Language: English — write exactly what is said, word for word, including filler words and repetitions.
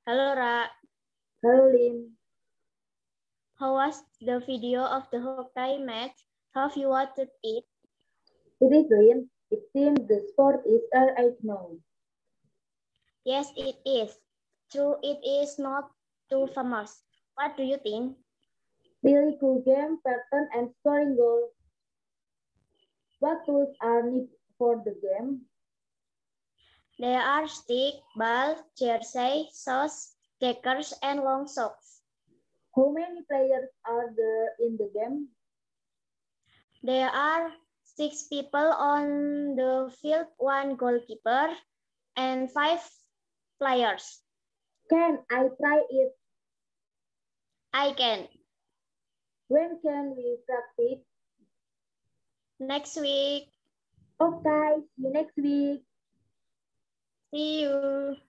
Halo, Ra. Halo, Lin. How was the video of the Hokkaido match? Have you watched it? It is, Lin. It seems the sport is alright now. Yes, it is. True, it is not too famous. What do you think? Really cool game, pattern, and scoring goals. What tools are needed for the game? There are stick, ball, jersey, sauce, checkers, and long socks. How many players are there in the game? There are six people on the field, one goalkeeper, and five players. Can I try it? I can. When can we practice? Next week. Okay, see you next week. See you.